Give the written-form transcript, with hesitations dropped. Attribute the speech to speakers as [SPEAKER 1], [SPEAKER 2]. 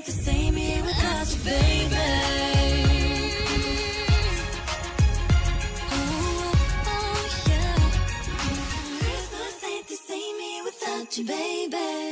[SPEAKER 1] ain't the same here without you, baby. Oh, yeah. Christmas ain't the same here without you, baby.